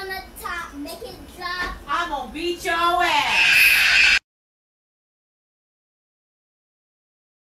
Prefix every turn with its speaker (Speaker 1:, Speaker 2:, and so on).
Speaker 1: on the top, make it drop.
Speaker 2: I'm gonna beat your ass.